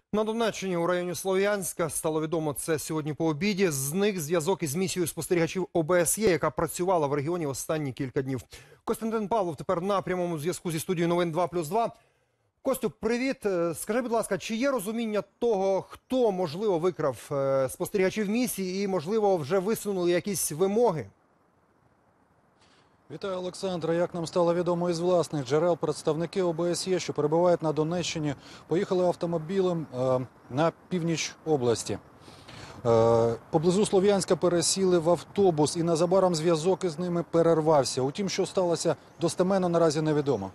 На Донеччині у районі Слов'янська стало відомо це сьогодні по обіді. Зник зв'язок із місією спостерігачів ОБСЄ, яка працювала в регіоні останні кілька днів. Костянтин Павлов тепер на прямому зв'язку зі студією новин 2+2. Костю, привіт. Скажи, будь ласка, чи є розуміння того, хто, можливо, викрав спостерігачів місії і, можливо, вже висунули якісь вимоги? Вітаю, Олександра. Як нам стало відомо із власних джерел, представники ОБСЄ, що перебувають на Донеччині, поїхали автомобілем на північ області. Поблизу Слов'янська пересіли в автобус і незабаром зв'язок із ними перервався. Утім, що сталося, достеменно наразі невідомо.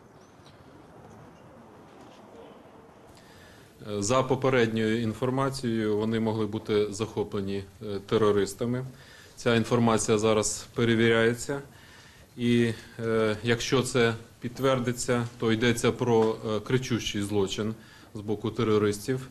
За попередньою інформацією, вони могли бути захоплені терористами. Ця інформація зараз перевіряється. І якщо це підтвердиться, то йдеться про кричущий злочин з боку терористів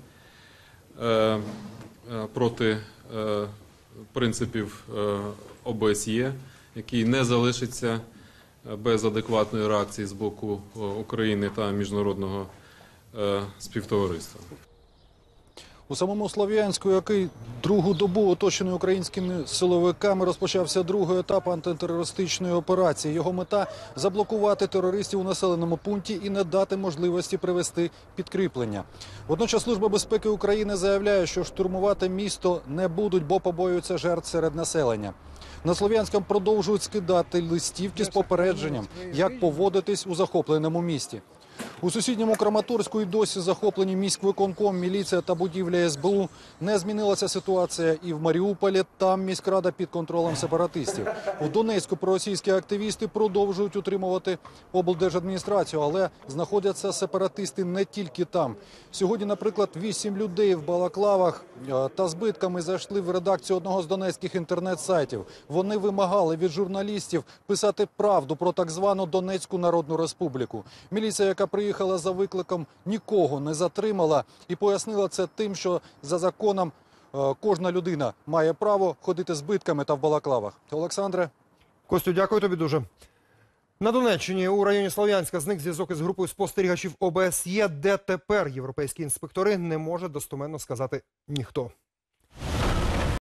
проти принципів ОБСЄ, який не залишиться без адекватної реакції з боку України та міжнародного співтовариства. У самому Слов'янську, який другу добу оточений українськими силовиками, розпочався другий етап антитерористичної операції. Його мета – заблокувати терористів у населеному пункті і не дати можливості привезти підкріплення. Водночас Служба безпеки України заявляє, що штурмувати місто не будуть, бо побоюються жертв серед населення. На Слов'янському продовжують скидати листівки з попередженням, як поводитись у захопленому місті. У сусідньому Краматорську і досі захоплені міськвиконком, міліція та будівля СБУ. Не змінилася ситуація і в Маріуполі, там міськрада під контролем сепаратистів. У Донецьку проросійські активісти продовжують утримувати облдержадміністрацію, але знаходяться сепаратисти не тільки там. Сьогодні, наприклад, 8 людей в балаклавах та збитками зайшли в редакцію одного з донецьких інтернет-сайтів. Вони вимагали від журналістів писати правду про так звану Донецьку Народну Республіку. Міліція, яка приїхала за викликом, нікого не затримала і пояснила це тим, що за законом кожна людина має право ходити з збитками та в балаклавах. Олександре. Костю, дякую тобі дуже. На Донеччині у районі Слов'янська зник зв'язок із групою спостерігачів ОБСЄ, де тепер європейські інспектори, не може достеменно сказати ніхто.